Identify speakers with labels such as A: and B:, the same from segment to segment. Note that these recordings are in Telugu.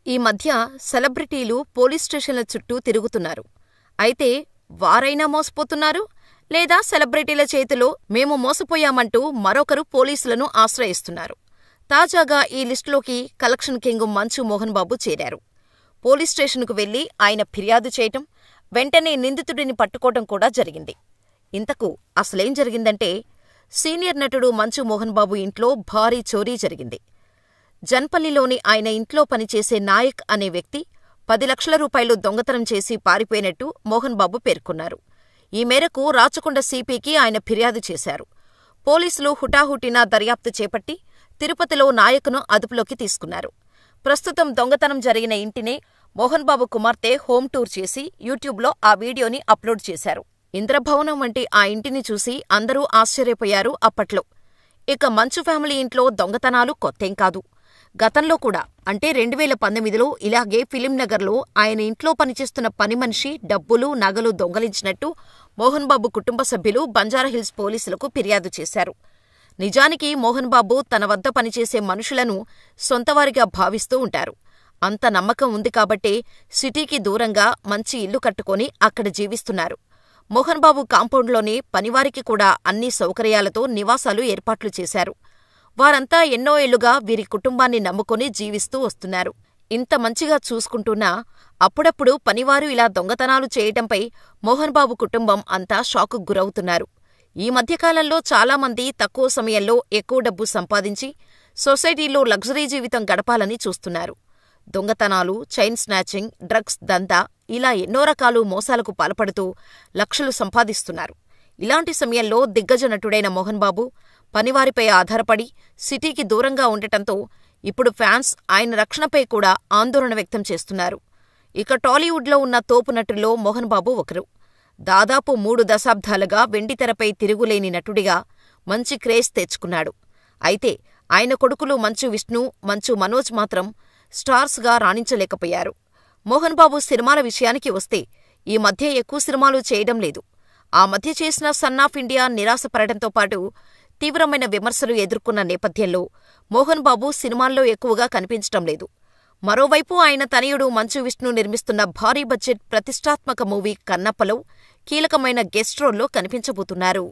A: ఈ మధ్య సెలబ్రిటీలు పోలీస్ స్టేషన్ల చుట్టూ తిరుగుతున్నారు. అయితే వారైనా మోసపోతున్నారు, లేదా సెలబ్రిటీల చేతిలో మేము మోసపోయామంటూ మరొకరు పోలీసులను ఆశ్రయిస్తున్నారు. తాజాగా ఈ లిస్టులోకి కలెక్షన్ కింగ్ మంచు మోహన్ బాబు చేరారు. పోలీస్ స్టేషన్కు వెళ్లి ఆయన ఫిర్యాదు చేయటం, వెంటనే నిందితుడిని పట్టుకోవటం కూడా జరిగింది. ఇంతకు అసలేం జరిగిందంటే, సీనియర్ నటుడు మంచు మోహన్ బాబు ఇంట్లో భారీ చోరీ జరిగింది. జన్పల్లిలోని ఆయన ఇంట్లో పనిచేసే నాయక్ అనే వ్యక్తి 10 లక్షల రూపాయలు దొంగతనం చేసి పారిపోయినట్టు మోహన్ బాబు పేర్కొన్నారు. ఈ మేరకు రాచకొండ సిపికి ఆయన ఫిర్యాదు చేశారు. పోలీసులు హుటాహుటిన దర్యాప్తు చేపట్టి తిరుపతిలో నాయక్ను అదుపులోకి తీసుకున్నారు. ప్రస్తుతం దొంగతనం జరిగిన ఇంటినే మోహన్ బాబు కుమార్తె హోమ్ టూర్ చేసి యూట్యూబ్లో ఆ వీడియోని అప్లోడ్ చేశారు. ఇంద్రభవనం వంటి ఆ ఇంటిని చూసి అందరూ ఆశ్చర్యపోయారు అప్పట్లో. ఇక మంచు ఫ్యామిలీ ఇంట్లో దొంగతనాలు కొత్తేం కాదు. గతంలో కూడా అంటే 2019లో ఇలాగే ఫిలింనగర్లో ఆయన ఇంట్లో పనిచేస్తున్న పని మనిషి డబ్బులు, నగలు దొంగలించినట్టు మోహన్ బాబు కుటుంబ సభ్యులు బంజారాహిల్స్ పోలీసులకు ఫిర్యాదు చేశారు. నిజానికి మోహన్ బాబు తన వద్ద పనిచేసే మనుషులను సొంతవారిగా భావిస్తూ ఉంటారు. అంత నమ్మకం ఉంది కాబట్టే సిటీకి దూరంగా మంచి ఇల్లు కట్టుకొని అక్కడ జీవిస్తున్నారు. మోహన్ బాబు కాంపౌండ్లోనే పనివారికి కూడా అన్ని సౌకర్యాలతో నివాసాలు ఏర్పాట్లు చేశారు. వారంతా ఎన్నో ఏళ్లుగా వీరి కుటుంబాన్ని నమ్ముకొని జీవిస్తూ వస్తున్నారు. ఇంత మంచిగా చూసుకుంటున్నా అప్పుడప్పుడు పనివారు ఇలా దొంగతనాలు చేయటంపై మోహన్ బాబు కుటుంబం అంతా షాకుకు గురవుతున్నారు. ఈ మధ్యకాలంలో చాలామంది తక్కువ సమయంలో ఎక్కువ డబ్బు సంపాదించి సొసైటీలో లగ్జరీ జీవితం గడపాలని చూస్తున్నారు. దొంగతనాలు, చైన్ స్నాచింగ్, డ్రగ్స్ దందా ఇలా ఎన్నో రకాలు మోసాలకు పాల్పడుతూ లక్షలు సంపాదిస్తున్నారు. ఇలాంటి సమయంలో దిగ్గజ నటుడైన మోహన్ బాబు పనివారిపై ఆధారపడి సిటీకి దూరంగా ఉండటంతో ఇప్పుడు ఫ్యాన్స్ ఆయన రక్షణపై కూడా ఆందోళన వ్యక్తం చేస్తున్నారు. ఇక టాలీవుడ్లో ఉన్న తోపు నటుల్లో మోహన్ బాబు ఒకరు. దాదాపు 3 దశాబ్దాలుగా వెండితెరపై తిరుగులేని నటుడిగా మంచి క్రేజ్ తెచ్చుకున్నాడు. అయితే ఆయన కొడుకులు మంచు విష్ణు, మంచు మనోజ్ మాత్రం స్టార్స్గా రాణించలేకపోయారు. మోహన్ బాబు సినిమాల విషయానికి వస్తే ఈ మధ్య ఎక్కువ సినిమాలు చేయడం లేదు. ఆ మధ్య చేసిన సన్ ఆఫ్ ఇండియా నిరాశపడటంతో పాటు తీవ్రమైన విమర్శలు ఎదుర్కొన్న నేపథ్యంలో మోహన్ బాబు సినిమాల్లో ఎక్కువగా కనిపించటం లేదు. మరోవైపు ఆయన తనయుడు మంచు విష్ణు నిర్మిస్తున్న భారీ బడ్జెట్ ప్రతిష్టాత్మక మూవీ కన్నప్పలో కీలకమైన గెస్ట్ రోల్లో కనిపించబోతున్నారు.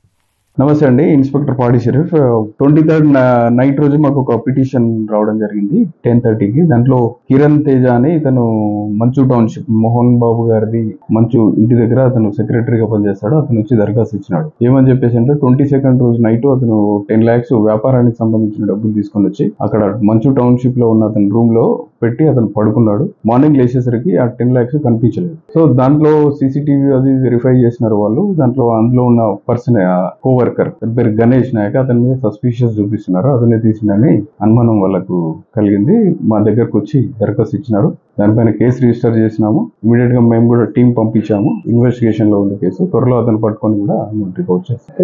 B: నమస్తే అండి, ఇన్స్పెక్టర్ పాడి షరీఫ్. 23rd నైట్ రోజు మాకు ఒక పిటిషన్ రావడం జరిగింది 10:30కి. దాంట్లో కిరణ్ తేజ అని ఇతను మంచు టౌన్షిప్ మోహన్ బాబు గారిది మంచు ఇంటి దగ్గర అతను సెక్రటరీగా పనిచేస్తాడు. అతను వచ్చి దరఖాస్తు ఇచ్చినాడు. ఏమని చెప్పేసి అంటే 22nd రోజు నైట్ అతను 10 lakhs వ్యాపారానికి సంబంధించిన డబ్బులు తీసుకొని వచ్చి అక్కడ మంచు టౌన్షిప్ లో ఉన్న అతని రూమ్ లో పెట్టి అతను పడుకున్నాడు. మార్నింగ్ లేచేసరికి ఆ 10 lakhs కనిపించలేదు. సో దాంట్లో సీసీటీవీ అది వెరిఫై చేసినారు వాళ్ళు. అందులో ఉన్న పర్సన్ వర్కర్ పేరు గణేష్ నాయక్, అతని మీద సస్పిషియస్ చూపిస్తున్నారు. అతనే తీసిందని అనుమానం వాళ్ళకు కలిగింది. మా దగ్గరకు వచ్చి దరఖాస్తు ఇచ్చినారు. దానిపైన కేసు రిజిస్టర్ చేసినాము. ఇమీడియట్ గా మేము కూడా టీం పంపించాము. ఇన్వెస్టిగేషన్ లో ఉన్న కేసు త్వరలో అతను పట్టుకొని కూడా అమౌంట్ రికవర్ చేస్తాం.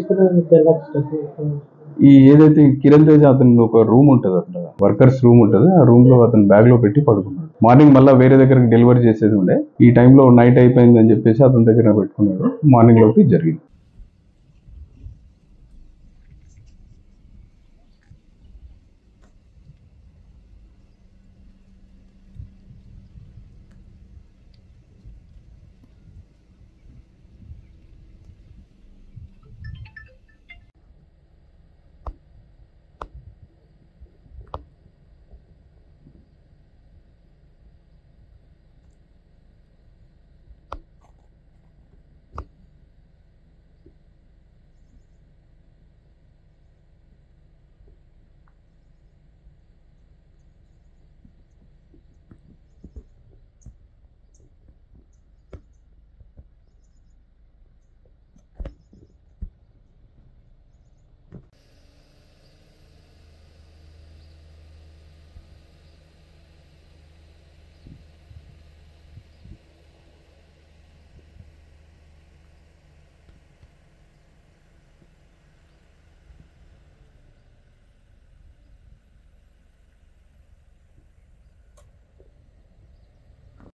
B: ఈ ఏదైతే కిరణ్ తేజ అతను ఒక రూమ్ ఉంటుంది, అక్కడ వర్కర్స్ రూమ్ ఉంటుంది. ఆ రూమ్ లో అతను బ్యాగ్ లో పెట్టి పడుకున్నాడు. మార్నింగ్ మళ్ళీ వేరే దగ్గరకు డెలివరీ చేసేది ఉండే. ఈ టైంలో నైట్ అయిపోయింది అని చెప్పేసి అతని దగ్గర పెట్టుకున్నాడు. మార్నింగ్ లోకి జరిగింది.